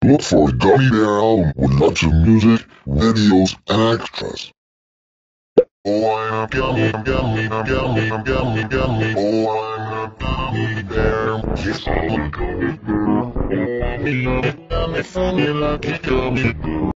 Look for a Gummy Bear album with lots of music, videos, and extras. Oh, I'm a gummy, I'm gummy, I'm gummy, I'm gummy, I'm gummy. Oh, I'm a gummy bear. Yes, I'm a gummy bear. Oh, I'm a gummy, funny, lucky gummy bear.